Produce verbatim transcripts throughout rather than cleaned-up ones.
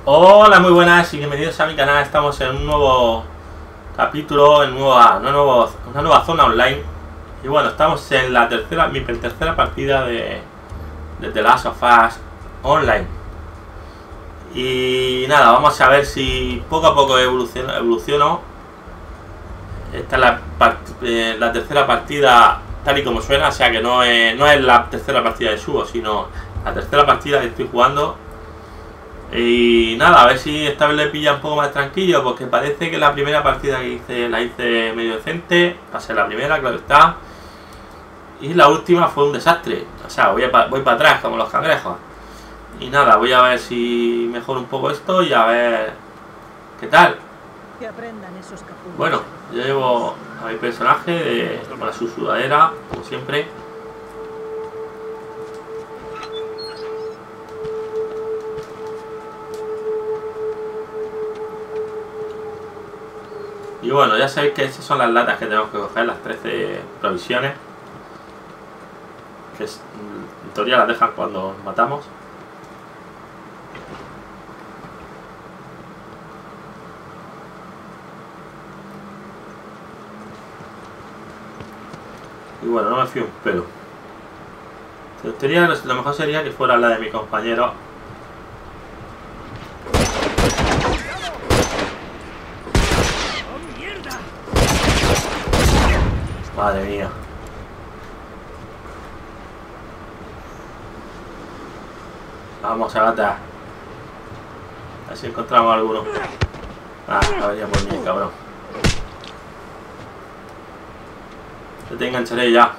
Hola, muy buenas y bienvenidos a mi canal. Estamos en un nuevo capítulo, en nueva, una, nueva, una nueva zona online. Y bueno, estamos en la tercera, mi tercera partida de, de The Last of Us Online. Y nada, vamos a ver si poco a poco evoluciono. evoluciono. Esta es la, eh, la tercera partida tal y como suena, o sea que no es, no es la tercera partida de Subo, sino la tercera partida que estoy jugando. Y nada, a ver si esta vez le pilla un poco más tranquilo, porque parece que la primera partida que hice la hice medio decente. Pasé la primera, claro está. Y la última fue un desastre. O sea, voy, a, voy para atrás como los cangrejos. Y nada, voy a ver si mejoro un poco esto y a ver qué tal. Que aprendan esos capullos. Bueno, yo llevo a mi personaje de, con su sudadera, como siempre. Y bueno, ya sabéis que estas son las latas que tenemos que coger, las trece provisiones. Que es, en teoría las dejan cuando matamos. Y bueno, no me fío un pelo. En teoría lo mejor sería que fuera la de mi compañero. Madre mía. Vamos a gata. A ver si encontramos alguno. Ah, a ver ya por mí, cabrón. Yo te engancharé ya.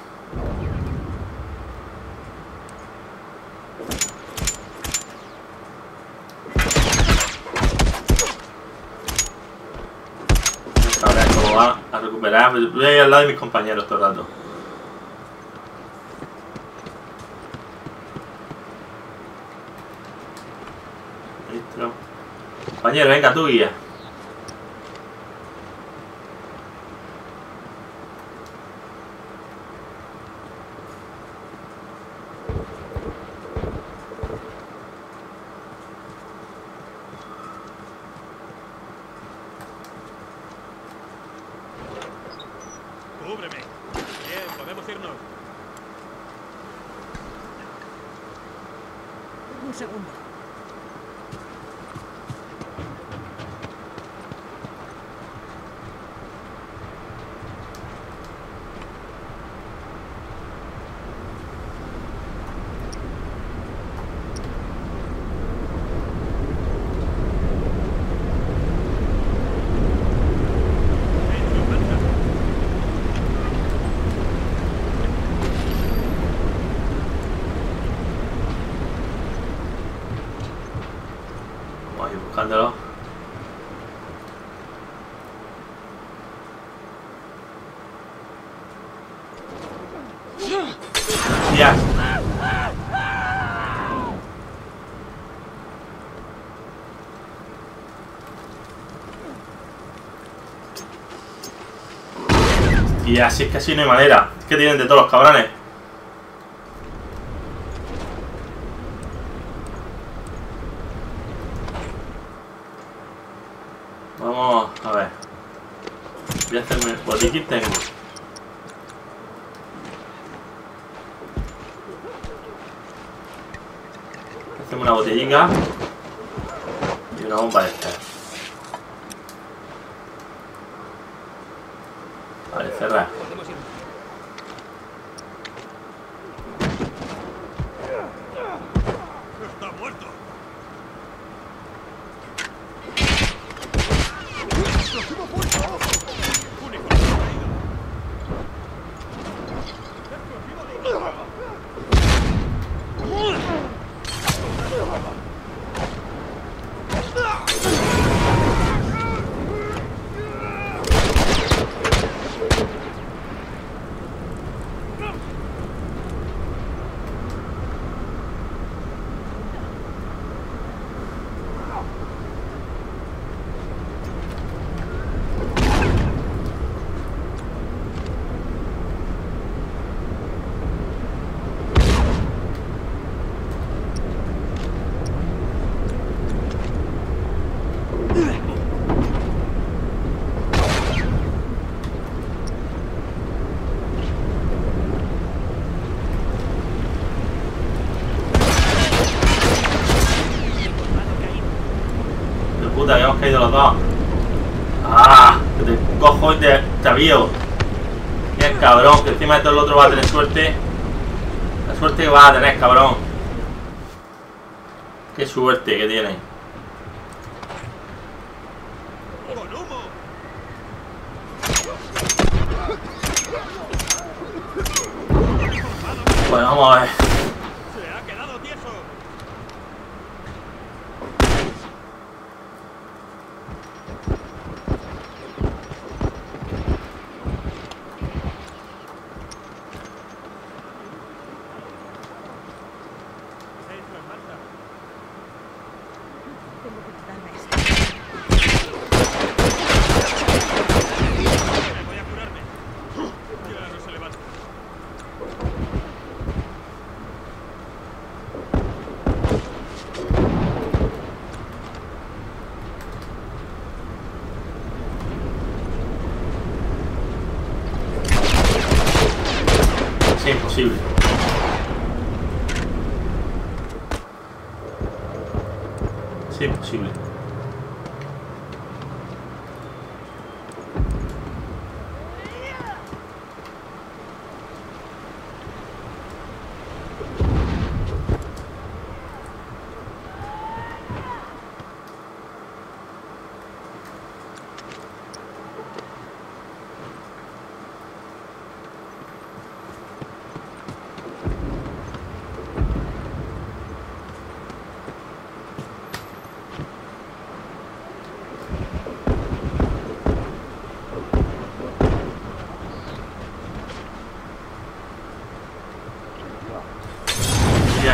A ver cómo va a recuperar. Voy a ir al lado de mis compañeros todo el rato. Listo. Compañero, venga tú, guía. Cúbreme. Bien, podemos irnos. Un segundo. Vamos a ir buscándolo. Ya. Y así es que así no hay manera. Es que tienen de todos los cabrones. Vamos a ver. Voy a hacerme botiquín tengo. Hacemos una botellica y una bomba de esta. Vale, cerrar. Podemos irnos. Está muerto. Único caído. puta, habíamos caído los dos. ¡Ah! Que te cojo y te, te avío. Bien, cabrón, que encima de todo el otro va a tener suerte. La suerte que vas a tener, cabrón. Qué suerte que tienes. ¡Con humo! Bueno, vamos a ver. ¡Se ha quedado tieso! Eso en marcha. Tengo que quitarme esto. Me voy a curarme. Ya no se levanta. Es imposible. Es imposible. Ya.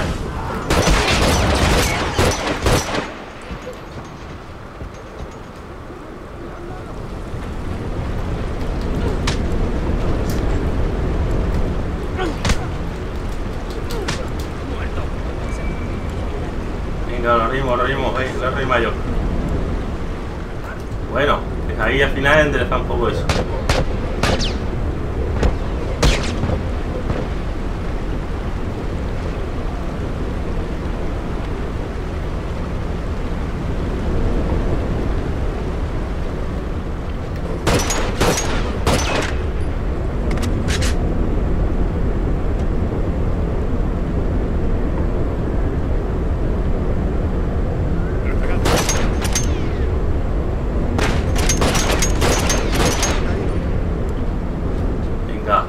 Venga, lo ritmo, lo ritmo, eh, lo rima yo. Bueno, pues ahí al final endereza un poco eso. Venga.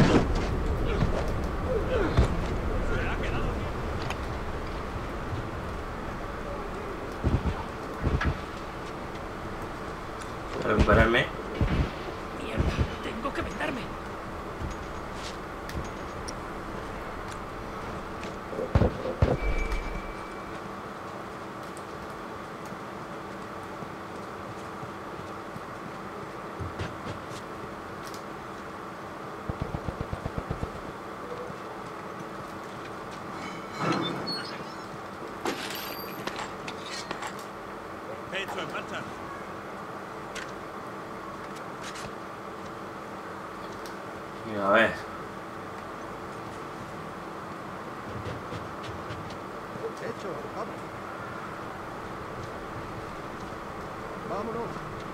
Para recuperarme. Mierda, tengo que vendarme. Hecho en marcha. Mira, a ver. Hecho, vamos. Vámonos.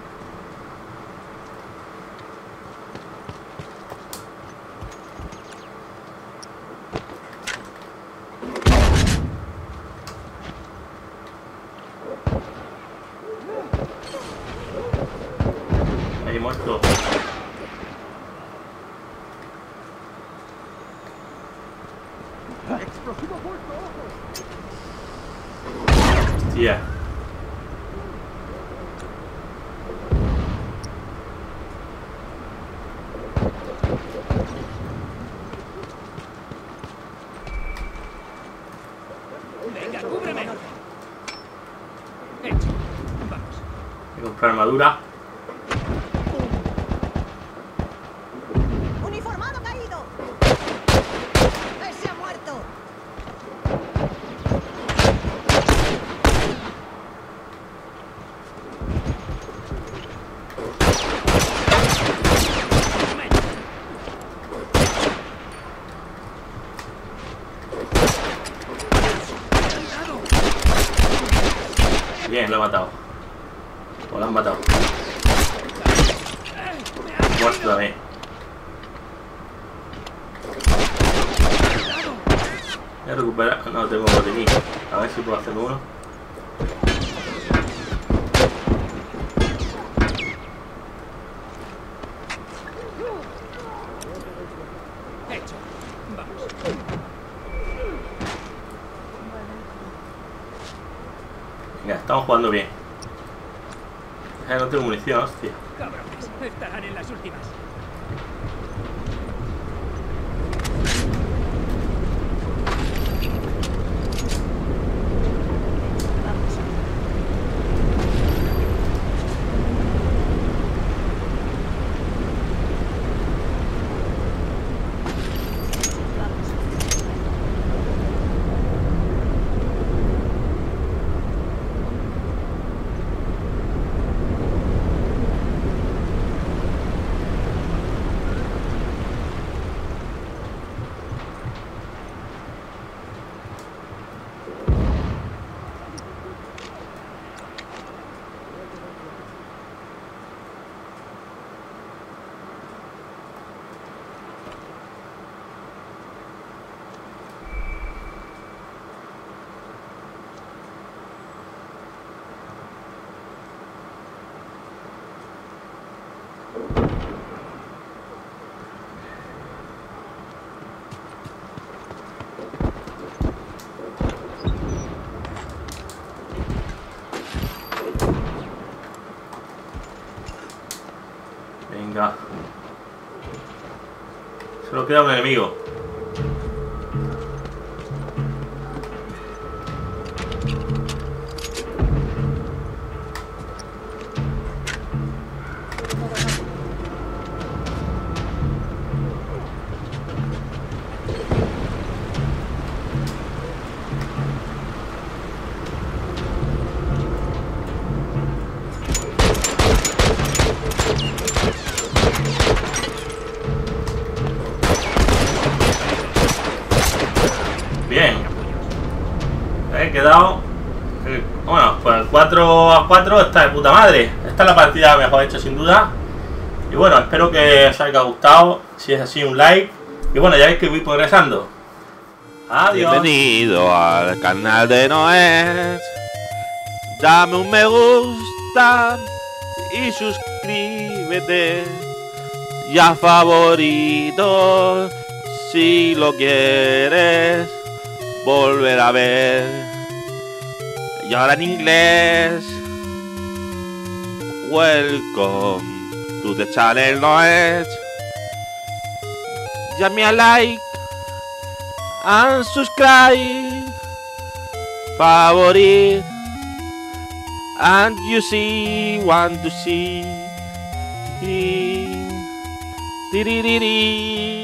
Ahí muerto. Explosivo puesto, ojo. Hostia. Venga, cúbreme. Hecho. Vamos. Voy a comprar armadura. ¡Uniformado caído! ¡Ese ha muerto! Bien, lo he matado. O lo han matado. Muerto también. Voy a recuperar. No tengo botiquín. A ver si puedo hacer uno. Hecho. Vamos. Venga, estamos jugando bien. Ya no tengo munición, hostia. Cabrones, estarán en las últimas. Venga. Solo queda un enemigo. Bien. He quedado. eh, Bueno, pues el cuatro a cuatro está de puta madre. Esta es la partida mejor hecha sin duda. Y bueno, espero que os haya gustado. Si es así, un like. Y bueno, ya veis que voy progresando. Adiós. Bienvenido al canal de Noé. Dame un me gusta y suscríbete. Y a favorito si lo quieres volver a ver. Y ahora en inglés. Welcome to the channel Noé. Dame a like and subscribe, favorite, and you see, want to see. Di-di-di-di.